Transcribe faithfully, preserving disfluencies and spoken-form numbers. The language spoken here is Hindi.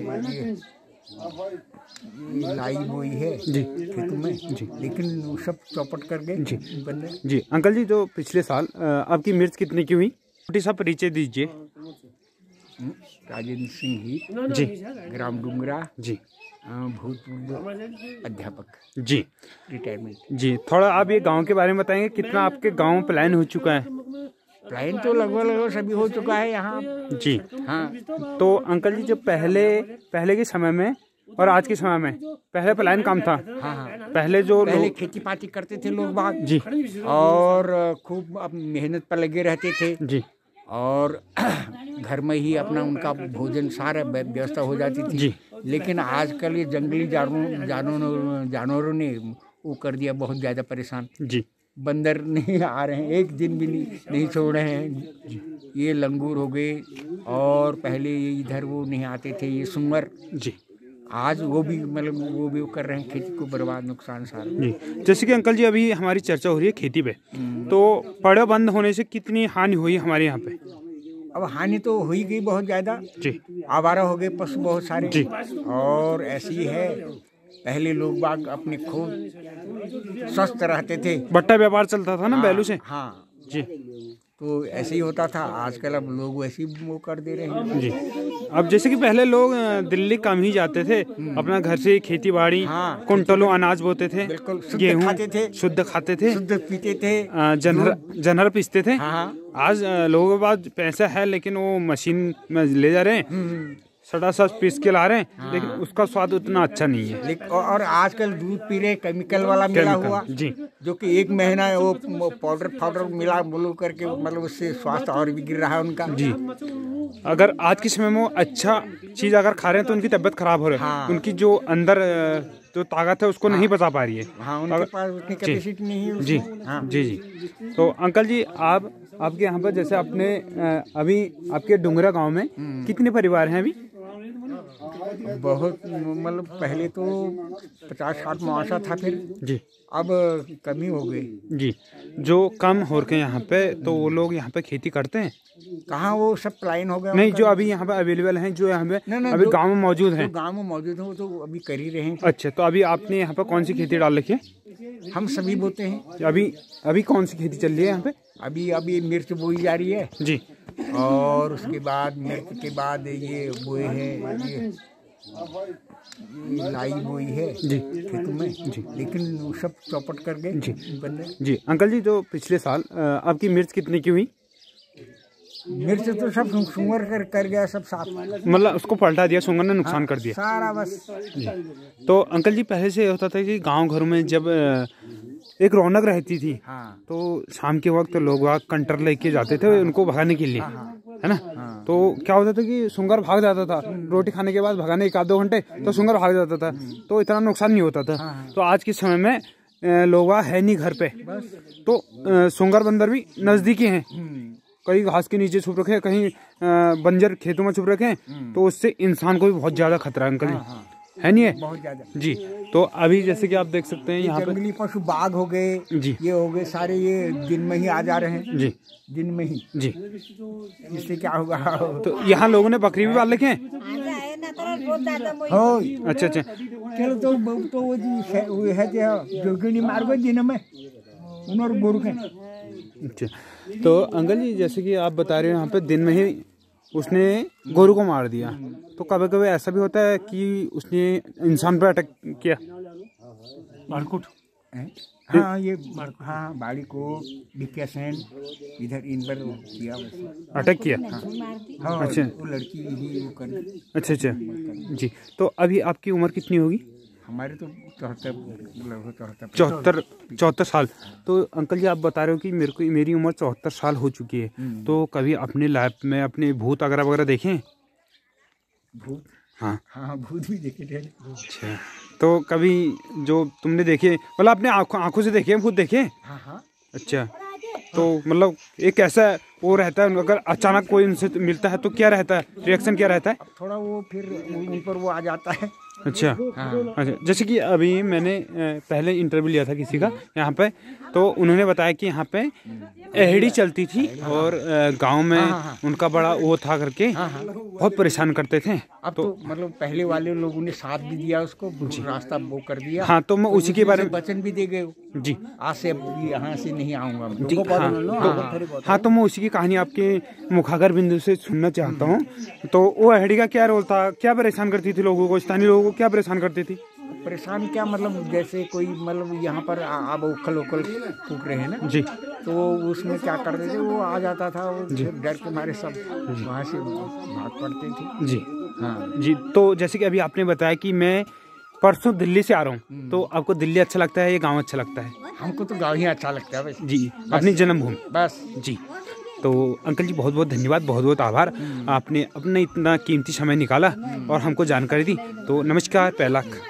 लाई बोई है जी खेतों में जी, लेकिन वो सब चौपट कर गए जी बंदे। जी अंकल जी, तो पिछले साल अ, आपकी मिर्च कितने की हुई? छोटी सा परिचय दीजिए। राजेंद्र सिंह ही जी ग्राम डुंगरा जी भूतपूर्व अध्यापक जी रिटायरमेंट। जी थोड़ा आप ये गांव के बारे में बताएंगे, कितना आपके गांव में प्लान हो चुका है? प्लान तो लगभग लगभग सभी हो चुका है यहाँ जी हाँ। तो अंकल जी, जो पहले पहले के समय में और आज के समय में, पहले प्लान काम था। हाँ हाँ पहले जो पहले लोग खेती पाती करते थे लोग बाग जी और खूब अब मेहनत पर लगे रहते थे जी और घर में ही अपना उनका भोजन सारा व्यवस्था हो जाती थी जी। लेकिन आजकल ये जंगली जानवरों जानवरों जानवरों ने वो कर दिया बहुत ज़्यादा परेशान। जी बंदर नहीं आ रहे हैं, एक दिन भी नहीं, नहीं छोड़ रहे हैं। ये लंगूर हो गए और पहले ये इधर वो नहीं आते थे, ये सुअर जी आज वो भी मतलब वो भी वो कर रहे हैं, खेती को बर्बाद नुकसान सारा जी। जैसे कि अंकल जी, अभी हमारी चर्चा हो रही है खेती पे, तो पड़े बंद होने से कितनी हानि हुई हमारे यहाँ पे? अब हानि तो हो ही गई बहुत ज़्यादा जी आवारा हो गए पशु बहुत सारे जी और ऐसी है। पहले लोग बाग अपने खूब स्वस्थ रहते थे, बट्टा व्यापार चलता था ना बैलों से। हाँ जी तो ऐसे ही होता था। आजकल अब लोग वैसे ही वो कर दे रहे हैं जी। अब जैसे कि पहले लोग अ, दिल्ली कम ही जाते थे, अपना घर से खेती बाड़ी हाँ, कुंटलों अनाज बोते थे, बिल्कुल शुद्ध गेहूं खाते थे, शुद्ध खाते थे, शुद्ध पीते थे, अ, जनहर जनहर पीसते थे। हाँ हाँ आज अ, लोगों के पास पैसा है लेकिन वो मशीन में ले जा रहे हैं, सड़ा सा पीस के ला रहे हैं, हाँ। लेकिन उसका स्वाद उतना अच्छा नहीं है। लेकिन और आजकल दूध पी रहे केमिकल वाला मिला केमिकल, हुआ जी। जो कि एक महीना वो पाउडर पाउडर मिला बोलो करके मतलब उससे स्वास्थ्य और भी गिर रहा है उनका जी। अगर आज के समय में वो अच्छा चीज अगर खा रहे हैं तो उनकी तबीयत खराब हो रही है। हाँ। उनकी जो अंदर अ, जो ताकत है उसको नहीं बचा पा रही है। हाँ उनके पास उतनी कैपेसिटी नहीं है जी उसमें। हाँ। जी जी। तो अंकल जी, आप आपके यहाँ पर जैसे अपने अ, अभी आपके डुंगरा गांव में कितने परिवार हैं अभी? बहुत मतलब पहले तो पचास साठ मुआवजा था, फिर जी अब कमी हो गई जी। जो कम हो रखे यहाँ पे, तो वो लोग यहाँ पे खेती करते हैं? कहाँ वो सब प्लाइन हो गया नहीं, उनका। जो अभी यहाँ पे अवेलेबल हैं, जो यहाँ पे नहीं, नहीं, अभी जो- गांव में मौजूद जो हैं। गांव में मौजूद है वो तो अभी कर ही रहे हैं। अच्छा, तो अभी आपने यहाँ पे कौन सी खेती डाल रखी है? हम सभी बोते हैं। अभी अभी कौन सी खेती चल रही है यहाँ पे? अभी अभी मिर्च बोई जा रही है जी और उसके बाद मिर्च के बाद ये बोए है ये ये लाई बोई है जी खेतों में जी, लेकिन वो सब चौपट कर गए जी बंदे। जी। अंकल जी, तो पिछले साल अ, आपकी मिर्च कितने की हुई? मिर्च तो सब सुअर कर कर गया सब साफ, मतलब उसको पलटा दिया, सुंगर ने नुकसान कर दिया सारा बस। जी। तो अंकल जी, पहले से होता था कि गांव घरों में जब अ, एक रौनक रहती थी, हाँ तो शाम के वक्त लोग वहाँ कंटर लेके जाते थे उनको भगाने के लिए, है ना? तो क्या होता था कि सुंगर भाग जाता था, रोटी खाने के बाद भगाने एक आध दो घंटे तो सुंगर भाग जाता था, तो इतना नुकसान नहीं होता था। तो आज के समय में अ, लोग वहाँ है नहीं घर पे, तो अ, सुंगर बंदर भी नजदीकी हैं, कहीं घास के नीचे छुप रखे हैं, कहीं अ, बंजर खेतों में छुप रखे हैं, तो उससे इंसान को भी बहुत ज्यादा खतरा है अंकल जी, है नहीं है? बहुत ज्यादा जी। तो अभी जैसे कि आप देख सकते हैं यहाँ पे जंगली पशु बाघ हो गए जी ये हो गए सारे, ये दिन में ही आ जा रहे हैं जी दिन में ही। जी। इससे क्या होगा? तो यहाँ लोगों ने बकरी भी पाल रखे हैं? हो अच्छा अच्छा। चलो तो तो वो जी है वो है जो जोगिनी मार गए दिन में उन्होंने गोरु के। अच्छा, तो अंकल जी, जैसे कि आप बता रहे हो यहाँ पे दिन में ही उसने गोरू को मार दिया, तो कभी कभी ऐसा भी होता है कि उसने इंसान पर अटैक किया? बाड़कुट हाँ ये हाँ बाड़ी को बिक्या सेन इधर इन पर किया अटैक किया? हाँ अच्छा। वो लड़की ही वो कर। अच्छा अच्छा जी। तो अभी आपकी उम्र कितनी होगी? हमारे तो चौहत्तर लगभग चौहत्तर चौहत्तर चौहत्तर साल। तो अंकल जी, आप बता रहे हो कि मेरे को मेरी उम्र चौहत्तर साल हो चुकी है, तो कभी अपने लाइफ में अपने भूत वगैरह वगैरह देखे? भूत? हाँ हाँ भूत भी देखे थे। अच्छा, तो कभी जो तुमने देखे, मतलब अपने आंखों आंखों से देखे भूत देखे? हाँ हाँ। अच्छा, तो मतलब एक ऐसा वो रहता है, अगर अचानक कोई उनसे मिलता है तो क्या रहता है, रिएक्शन क्या रहता है? अब थोड़ा वो फिर उन पर वो आ जाता है अच्छा हाँ। अच्छा, जैसे कि अभी मैंने अ, पहले इंटरव्यू लिया था किसी का यहाँ पे, तो उन्होंने बताया कि यहाँ पे एहड़ी चलती थी और अ, गांव में हाँ, हाँ। उनका बड़ा वो था करके हाँ, हाँ। बहुत परेशान करते थे। अब तो, मतलब पहले वाले लोगों ने साथ भी दिया उसको, रास्ता वो कर दिया। हाँ, तो मैं उसी के बारे में वचन भी दे गए वो। जी आज से अब यहाँ से नहीं आऊंगा मैं। जी हाँ, तो हाँ तो मैं उसी की कहानी आपके मुखागर बिंदु से सुनना चाहता हूँ। तो वो एहड़ी का क्या रोल था, क्या परेशान करती थी लोगों को, स्थानीय लोगों को क्या परेशान करती थी? परेशान क्या, मतलब जैसे कोई, मतलब यहाँ पर आ- अब उखल उखल फूक रहे हैं ना जी, तो उसमें क्या करते थे, वो आ जाता था, वो फिर डर के मारे सब वहाँ से भाग पड़ते थे। जी हाँ जी। तो जैसे कि अभी आपने बताया कि मैं परसों दिल्ली से आ रहा हूँ, तो आपको दिल्ली अच्छा लगता है या गाँव अच्छा लगता है? हमको तो गाँव ही अच्छा लगता है वैसे। जी, अपनी जन्मभूमि। बस जी, तो अंकल जी बहुत बहुत धन्यवाद, बहुत बहुत आभार, आपने अपना इतना कीमती समय निकाला और हमको जानकारी दी। तो नमस्कार, पहला